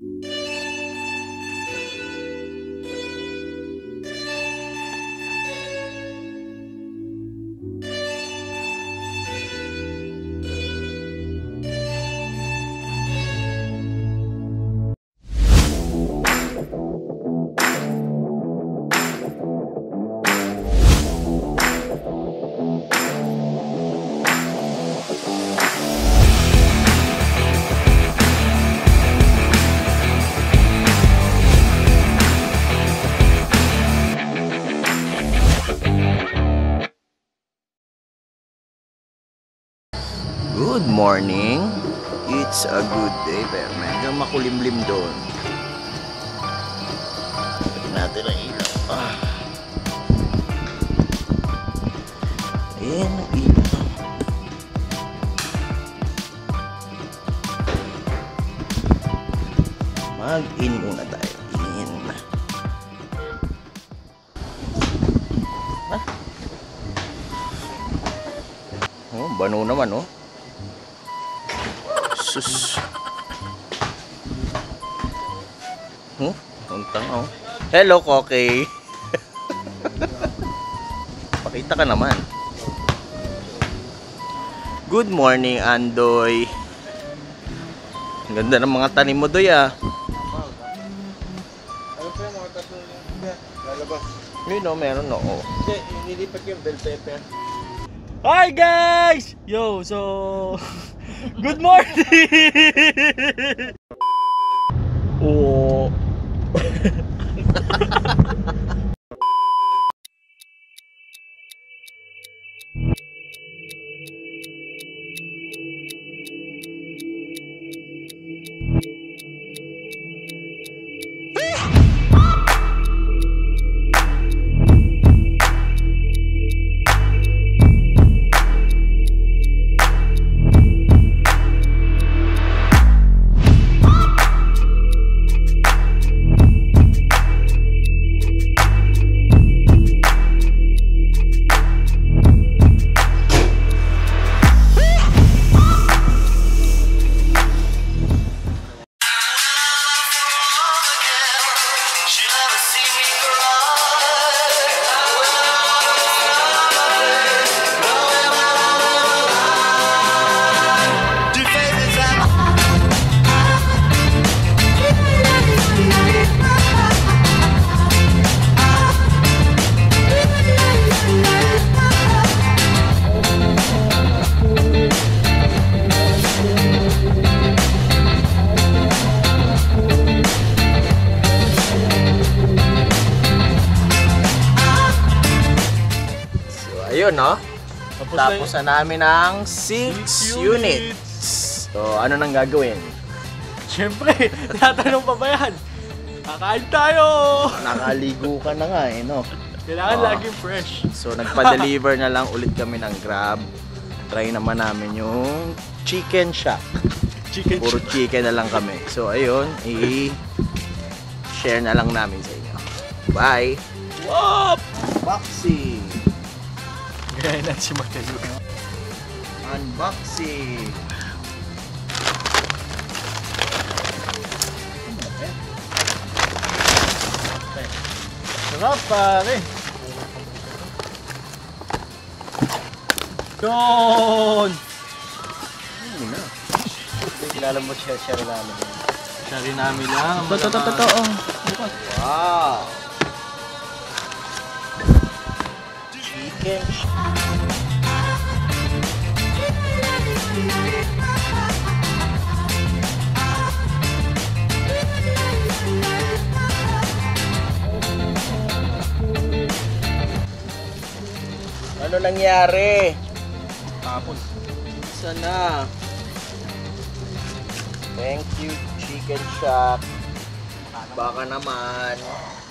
Good morning. It's a good day, pero medyo makulimlim doon. Tignan natin ang ilaw. Ayan ang ilaw. Mag-in muna tayo. In. Oh, bano naman, oh. Sus. Untang, oh. Hello, Koke. Pakita ka naman. Good morning, Andoy. Ang ganda ng mga tanim mo, Doy, ah. Ano pa yung mga tatlong lalabas? Yun, no, meron, no. Oh. Hindi, nilipat yung bell pepper. Hi guys! Yo, so good morning! Oh. Ayun, no? Tapos na namin ang 6 units. So, ano nang gagawin? Siyempre, tatanong pa ba yan? Kakain tayo! Nakaligo ka na nga, eh, no? Kailangan laging fresh. So, nagpa-deliver na lang ulit kami ng Grab. Try naman namin yung chicken shop. Puro chicken na lang kami. So, ayun, i-share na lang namin sa inyo. Bye! Wop! Unboxing! Gaya na si Matelu. Unboxing! Sarap pare! Yun! Ano na? Kilala mo siya rin namin. Siya rin namin lang. Totoo. Wow! Chicken. Ano nangyari? Tapos. Sana. Thank you, Chicken Shop. Baka naman.